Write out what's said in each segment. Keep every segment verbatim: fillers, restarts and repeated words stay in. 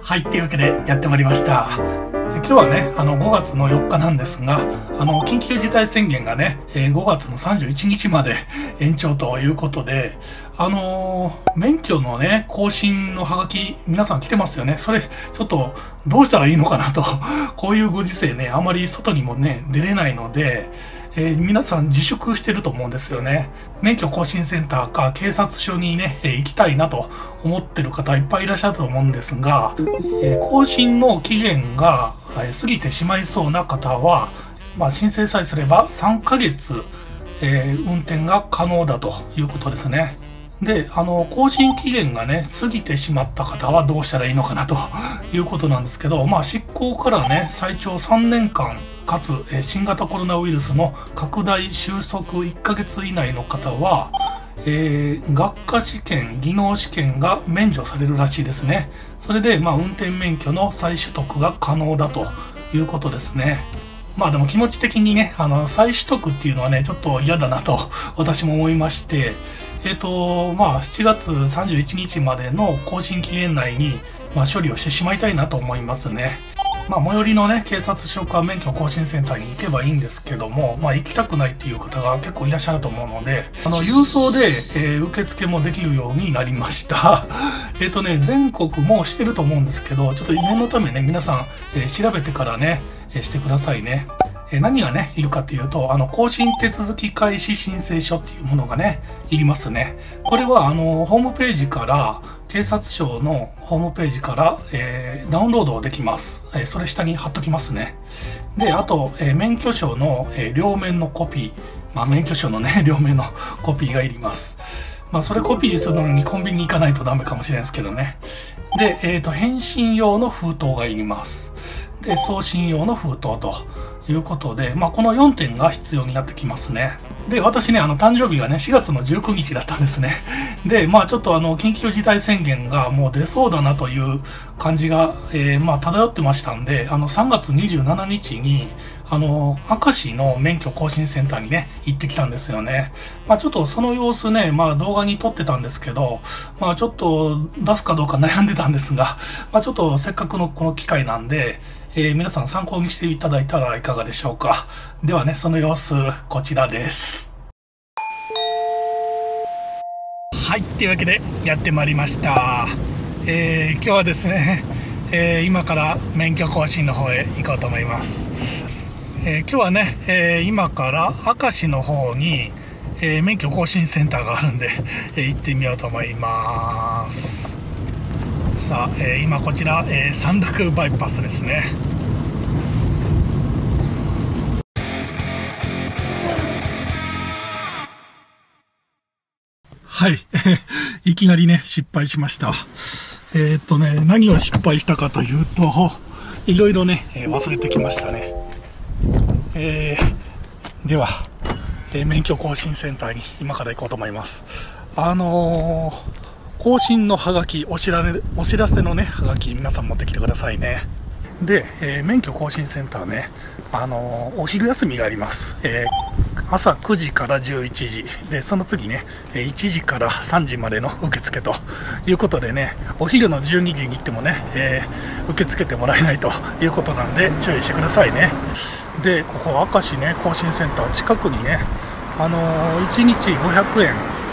はい、というわけでやってまいりました。今日はね、あのごがつのよっかなんですが、あの緊急事態宣言がね、ごがつのさんじゅういちにちまで延長ということで、あのー、免許のね、更新のハガキ、皆さん来てますよね。それ、ちょっと、どうしたらいいのかなと。こういうご時世ね、あまり外にもね、出れないので、えー、皆さん自粛してると思うんですよね。免許更新センターか警察署にね、えー、行きたいなと思ってる方いっぱいいらっしゃると思うんですが、えー、更新の期限が、えー、過ぎてしまいそうな方は、まあ、申請さえすればさんかげつ、えー、運転が可能だということですね。で、あの、更新期限がね、過ぎてしまった方はどうしたらいいのかなということなんですけど、まあ、執行からね、最長さんねんかん、かつ、え新型コロナウイルスの拡大収束いっかげつ以内の方は、えー、学科試験、技能試験が免除されるらしいですね。それで、まあ、運転免許の再取得が可能だということですね。まあでも気持ち的にね、あの、再取得っていうのはね、ちょっと嫌だなと私も思いまして、えっと、まあしちがつさんじゅういちにちまでの更新期限内に、まあ、処理をしてしまいたいなと思いますね。まあ最寄りのね、警察署か免許更新センターに行けばいいんですけども、まあ行きたくないっていう方が結構いらっしゃると思うので、あの、郵送で、えー、受付もできるようになりました。えっとね、全国もしてると思うんですけど、ちょっと念のためね、皆さん、えー、調べてからね、えー、してくださいね。えー、何がね、いるかっていうと、あの、更新手続き開始申請書っていうものがね、いりますね。これは、あの、ホームページから、警察庁のホームページから、えー、ダウンロードできます。えー、それ下に貼っときますね。で、あと、えー、免許証の、えー、両面のコピー。まあ、免許証のね、両面のコピーがいります。まあ、それコピーするのにコンビニに行かないとダメかもしれないですけどね。で、えっと、返信用の封筒がいります。で、送信用の封筒ということで、まあ、このよんてんが必要になってきますね。で、私ね、あの、誕生日がね、しがつのじゅうくにちだったんですね。で、まあ、ちょっとあの、緊急事態宣言がもう出そうだなという感じが、えー、まあ、漂ってましたんで、あの、さんがつにじゅうしちにちに、あの、明石の免許更新センターにね、行ってきたんですよね。まあ、ちょっとその様子ね、まあ、動画に撮ってたんですけど、まあ、ちょっと出すかどうか悩んでたんですが、まあ、ちょっとせっかくのこの機会なんで、えー、皆さん参考にしていただいたらいかがでしょうか。ではね、その様子、こちらです。はい、っていうわけでやってまいりました。えー、今日はですね、えー、今から免許更新の方へ行こうと思います。えー、今日はね、えー、今から明石の方に、えー、免許更新センターがあるんで、えー、行ってみようと思います。さあ、えー、今こちら、えー、三陸バイパスですね。はい。いきなりね、失敗しました。えー、っとね、何を失敗したかというと、いろいろね、えー、忘れてきましたね。えー、では、えー、免許更新センターに今から行こうと思います。あのー、更新のハガキ、お知らせ、お知らせのね、ハガキ、皆さん持ってきてくださいね。で、えー、免許更新センターね、あのー、お昼休みがあります。えー、朝くじからじゅういちじ。で、その次ね、いちじからさんじまでの受付ということでね、お昼のじゅうにじに行ってもね、えー、受け付けてもらえないということなんで、注意してくださいね。で、ここ、明石ね、更新センター近くにね、あのー、いちにちごひゃくえん。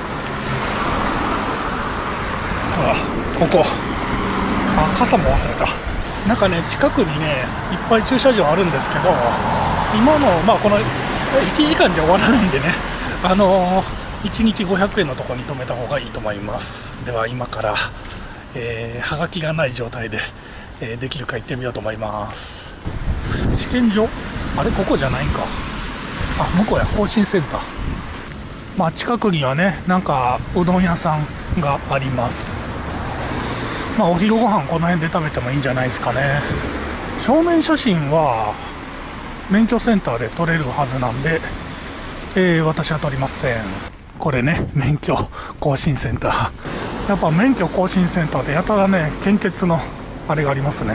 あ、ここ。あ、傘も忘れた。なんかね、近くにね、いっぱい駐車場あるんですけど、今の、まあこのいちじかんじゃ終わらないんでね、あのー、いちにちごひゃくえんのところに止めた方がいいと思います。では今から、えー、はがきがない状態で、えー、できるか行ってみようと思います。試験場あれここじゃないんか。あ、向こうや、更新センター。まあ近くにはね、なんかうどん屋さんがあります。まあお昼ご飯この辺で食べてもいいんじゃないですかね。正面写真は免許センターで撮れるはずなんで、えー、私は撮りません。これね、免許更新センター。やっぱ免許更新センターでやたらね、献血のあれがありますね。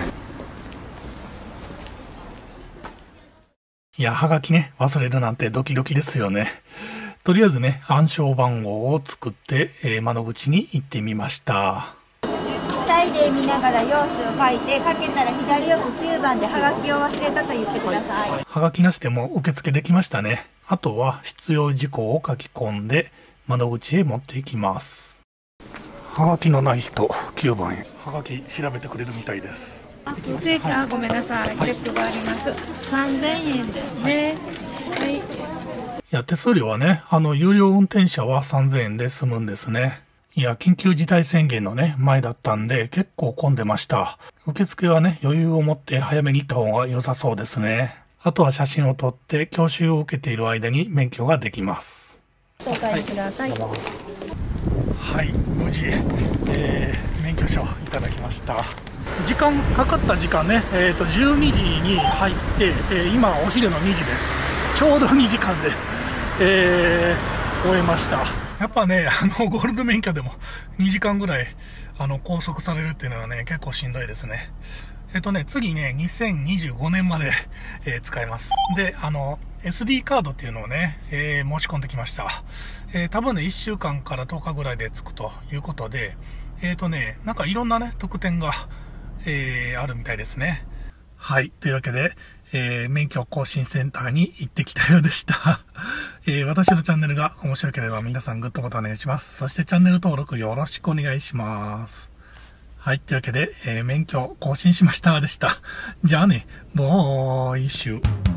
いや、はがきね、忘れるなんてドキドキですよね。とりあえずね、暗証番号を作って、えー、窓口に行ってみました。 携帯で見ながら用紙を書いて、書けたら左奥きゅうばんでハガキを忘れたと言ってください。 はい、はがきなしでも受付できましたね。あとは必要事項を書き込んで窓口へ持っていきます。はがきのない人きゅうばんへはがき調べてくれるみたいです。 正規、あ、ごめんなさい、チェックがあります。さんぜんえんですね。はい。いや、手数料はね、あの、有料運転者はさんぜんえんで済むんですね。いや、緊急事態宣言のね、前だったんで、結構混んでました。受付はね、余裕を持って早めに行った方が良さそうですね。あとは写真を撮って、教習を受けている間に免許ができます。 お返しください。 はい、無事、えー、免許証いただきました。時間かかった時間ね、えーと、じゅうにじに入って、えー、今お昼のにじです。ちょうどにじかんで、えー、終えました。やっぱね、あの、ゴールド免許でもにじかんぐらい、あの、拘束されるっていうのはね、結構しんどいですね。えっとね、次ね、にせんにじゅうごねんまで、えー、使えます。で、あの、エスディー カードっていうのをね、えー、申し込んできました。えー、多分ね、いっしゅうかんからとおかぐらいでつくということで、えっとね、なんかいろんなね、特典が、えー、あるみたいですね。はい。というわけで、えー、免許更新センターに行ってきたようでした。えー、私のチャンネルが面白ければ皆さんグッドボタンお願いします。そしてチャンネル登録よろしくお願いします。はい。というわけで、えー、免許更新しましたでした。じゃあね、ボーイシュー。